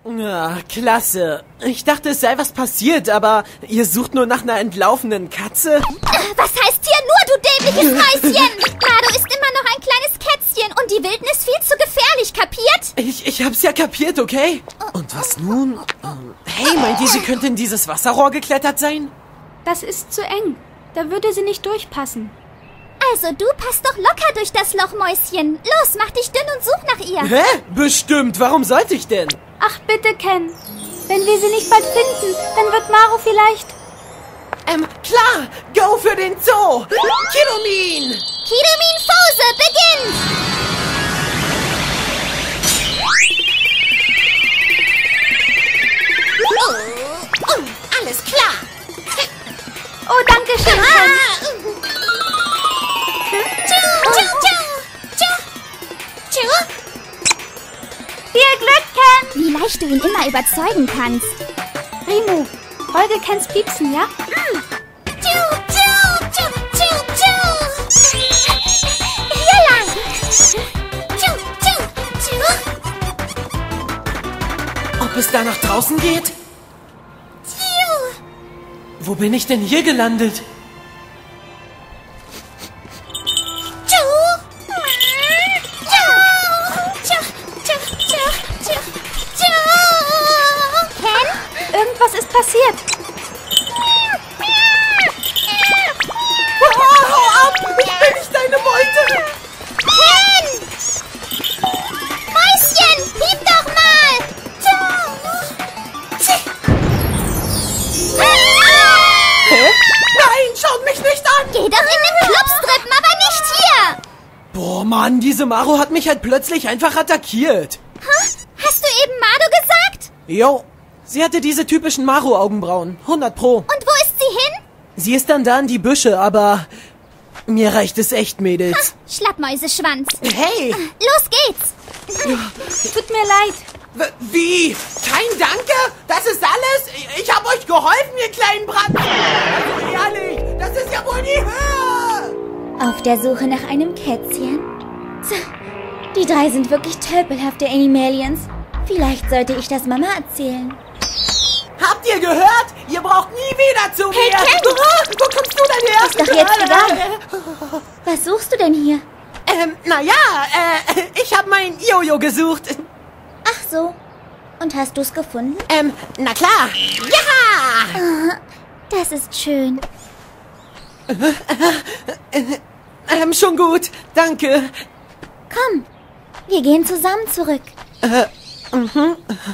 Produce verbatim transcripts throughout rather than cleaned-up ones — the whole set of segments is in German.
Ja, klasse. Ich dachte, es sei was passiert, aber ihr sucht nur nach einer entlaufenen Katze? Was heißt hier nur, du dämliches Mäuschen? Mado ist immer noch ein kleines Kätzchen und die Wildnis ist viel zu gefährlich, kapiert? Ich, ich hab's ja kapiert, okay? Und was nun? Ähm, hey, meint ihr, sie könnte in dieses Wasserrohr geklettert sein? Das ist zu eng. Da würde sie nicht durchpassen. Also, du passt doch locker durch das Loch, Mäuschen. Los, mach dich dünn und such nach ihr. Hä? Bestimmt. Warum sollte ich denn? Ach, bitte, Ken. Wenn wir sie nicht bald finden, dann wird Maro vielleicht... Ähm, klar. Go für den Zoo. Kirumin! Kirumin Fose, beginnt! Oh, oh, alles klar. Oh, danke schön, Ken. Viel Glück, Ken! Wie leicht du ihn immer überzeugen kannst. Rimu, folge Kens Piepsen, ja? Mm. Hier lang! Ob es da nach draußen geht? Wo bin ich denn hier gelandet? Irgendwas ist passiert. Oh, hau ab! Ich bin nicht deine Beute! Ken! Mäuschen, piep doch mal! Hä? Nein, schaut mich nicht an! Geh doch in den Club strippen, aber nicht hier! Boah, Mann, diese Maro hat mich halt plötzlich einfach attackiert. Huh? Hast du eben Mado gesagt? Jo, sie hatte diese typischen Maro-Augenbrauen. hundert Pro. Und wo ist sie hin? Sie ist dann da in die Büsche, aber mir reicht es echt, Mädels. Ha, Schlappmäuseschwanz. Hey! Los geht's! Tut mir leid. W- Wie? Kein Danke? Das ist alles? Ich, ich hab euch geholfen, ihr kleinen Braten. Also ehrlich, das ist ja wohl die Höhe! Auf der Suche nach einem Kätzchen? Die drei sind wirklich tölpelhafte Animalians. Vielleicht sollte ich das Mama erzählen. Habt ihr gehört? Ihr braucht nie wieder zu Hey, mir. Ken! Ah, wo kommst du denn her? Ist doch jetzt egal. Was suchst du denn hier? Ähm, naja, äh, ich hab mein Jojo gesucht. Ach so. Und hast du's gefunden? Ähm, na klar. Ja! Das ist schön. Ähm, schon gut. Danke. Komm, wir gehen zusammen zurück. Äh, mhm.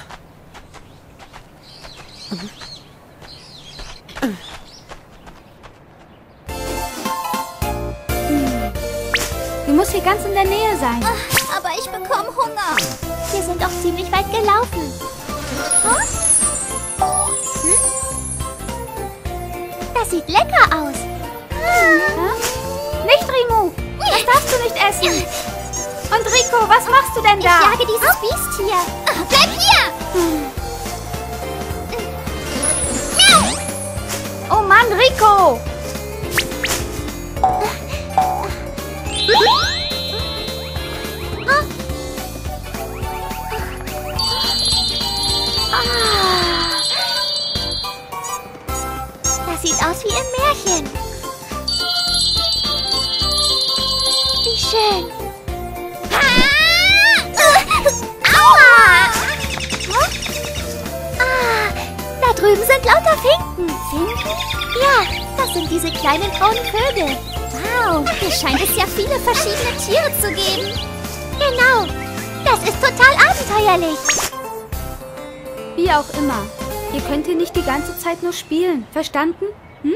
Sie muss hier ganz in der Nähe sein. Ach, aber ich bekomme Hunger. Wir sind doch ziemlich weit gelaufen. Huh? Hm? Das sieht lecker aus. Hm? Nicht, Rimu. Das darfst du nicht essen. Und Rico, was machst du denn da? Ich jage dieses Biest hier. Ah, bleib hier! Oh Mann, Rico! Das sieht aus wie im Märchen. Wie schön. Aua! Ah, da drüben sind lauter Finken. Finken? Ja, das sind diese kleinen braunen Vögel. Wow, hier scheint es ja viele verschiedene Tiere zu geben. Genau, das ist total abenteuerlich. Wie auch immer. Ihr könnt hier nicht die ganze Zeit nur spielen. Verstanden? Hm?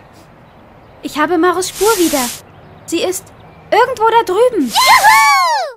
Ich habe Maros Spur wieder. Sie ist irgendwo da drüben. Juhu!